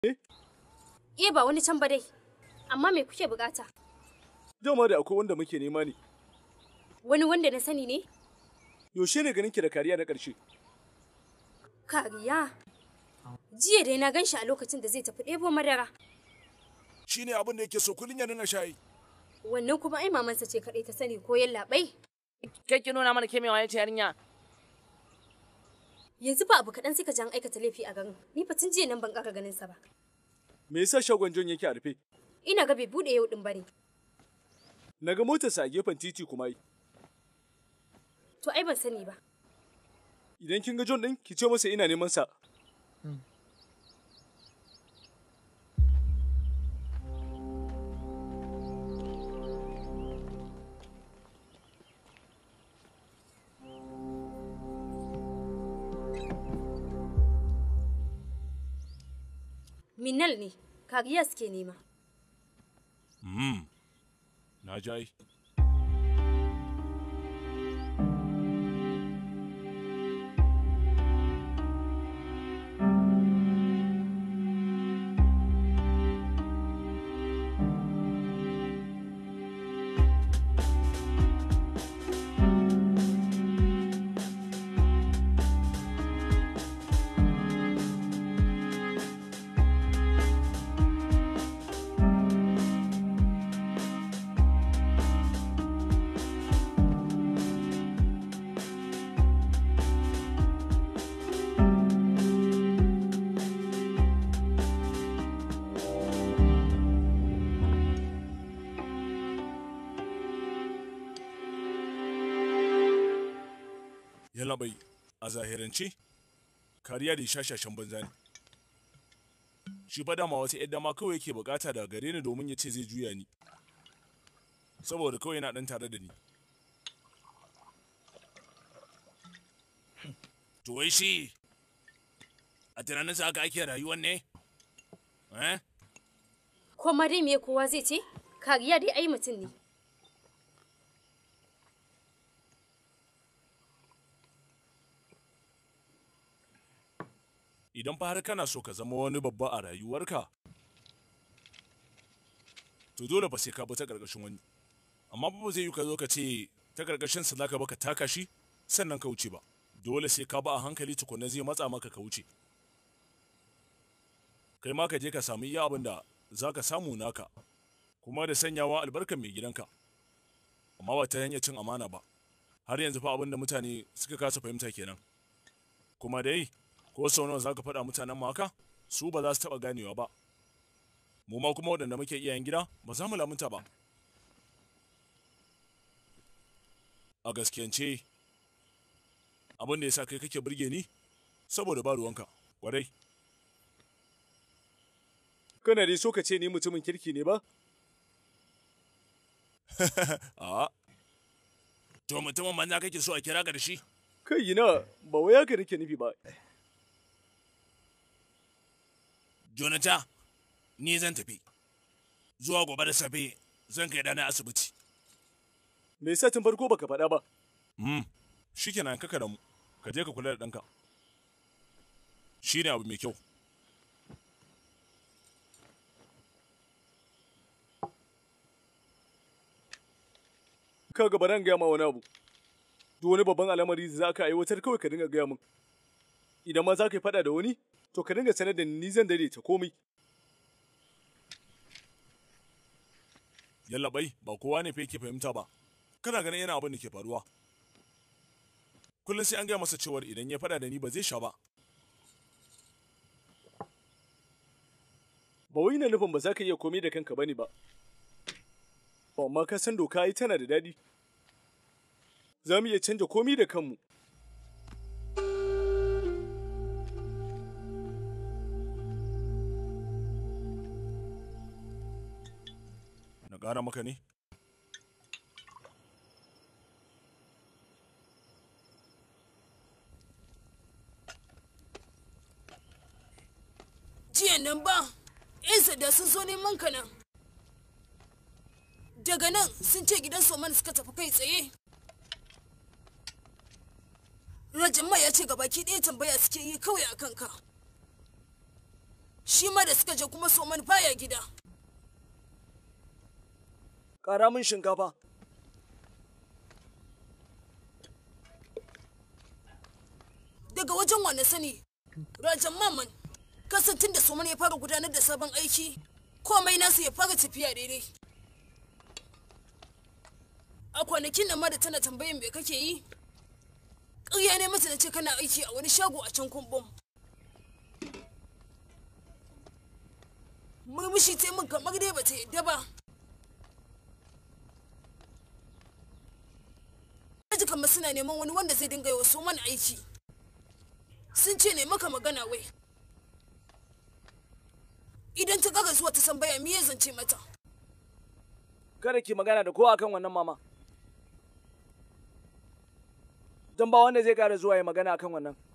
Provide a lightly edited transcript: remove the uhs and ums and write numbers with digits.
Eh ba wani can ba dai. Amma me kuke bukata? Dama da akwai wanda muke nema ne. Wani wanda na sani ne? Yaushe ne ganin ki da kariya na ƙarshe? Kariya? Jiya dai na gan shi a lokacin da zai tafi ɗebo madara. Shi ne abin da yake so kullum ya nuna shayi. Wannan kuma ai mamansa ce kaɗai ta sani ko yallaɓai. Kai ki nuna mana kemewa ya ce yarinya. Yanzu ba abu kaɗan sai ka jan aikata laifi a garin. Ni fa tun jiya nan ban ƙara ganin sa ba. Me yasa shagon John yake a rufe? Ina ga bai buɗe yau ɗin bane. Na ga motarsa a gefen titi kuma yi. To ai ban sani ba. Idan kin ga John ɗin, ki ce masa ina neman sa. Minal ne, kariya suke nema. Na jai. Yallaɓai, a zahirance, kariya da shashashen banza ne. Shi fa dama wata ‘yar dama kawai yake bukata daga gare ni domin ya ce zai juya ni. Saboda kawai yana ɗan tare da ni. To wai shi, a tunaninsa haka ake rayuwan ne? Ko ma dai me kowa zai ce? Kariya dai ai mutum ne. Idan fa har kana so ka zama wani babba a rayuwarka, to dole ba sai ka bi ta ƙarƙashin wani. Amma ba zai yi ka zo ka ce ta ƙarƙashin sa zaka baka taka shi sannan ka wuce ba. Dole sai ka ba a hankali tukunna zai matsa maka ka wuce. Kai ma ka je ka samu iya abin da za ka samu naka, kuma da sanyawa albarkar mai gidanka. Amma ba ta hanyar cin amana ba. Har yanzu fa abin da mutane suka kasa fahimta kenan. Kuma dai, ko sau nawa za ka faɗa mutanen mu haka, su ba za su taɓa ganewa ba. Mu ma kuma waɗanda muke iyayen gida ba za mu lamunta ba. A gaskiyance, abin da ya sa kai kake burge ni, saboda ba ruwanka, ƙwarai. Kana dai so ka ce ni mutumin kirki ne ba? A. To mutumin banza kake so a kira ka da shi? Kai ina, ba wai haka nake nufi ba. Jonata, ni zan tafi. Zuwa gobe da safe zan kai ɗana asibiti. Me yasa tun farko baka faɗa ba? Shikenan kaka da mu. Ka je ka kula da ɗanka. Shi ne abu mai kyau. Kaga ba ran gaya ma wani abu. Duk wani babban al'amari za ka aiwatar kawai ka dinga gaya min. Idan ma za ka yi faɗa da wani, to ka dinga sanar da ni zan daidaita komai. Yallaɓai, ba kowa ne fa yake fahimta ba. Kana ganin yana abin da ke faruwa. Kullum sai an gaya masa cewar idan ya faɗa da ni ba zai sha ba. Ba wai na nufin ba za ka iya komai da kanka bane ba. Amma ka san doka ai tana da daɗi. Za mu iya canja komai da kanmu. Na ƙara maka ne? Jiya nan ba, 'yan sanda sun zo neman ka nan. Daga nan sun ce gidan Soman suka tafi kai tsaye. Rajin ya ce gabaki ɗaya tambaya suke yi kawai a kanka. Shi ma da suka je kuma Soman baya gida. Ƙara min shinkafa. Daga wajen wa na sani, Rajan Maman, kasantin da Soman ya fara gudanar da sabon aiki, komai nasu ya fara tafiya daidai. A kwanakin nan ma da tana tambayin me kake yi, ƙarya ne mata na ce kana aiki a wani shago a can kumbum. Murmushi ta min kamar dai bata yadda ba. Aji kamar suna neman wani wanda zai dinga yi wa Soman aiki. Sun ce ne maka magana wai. Idan ta kaga zuwa ta tambaya me ya zance mata. Kada ki magana da kowa akan wannan mama. Don ba wanda zai kara zuwa ya magana akan wannan.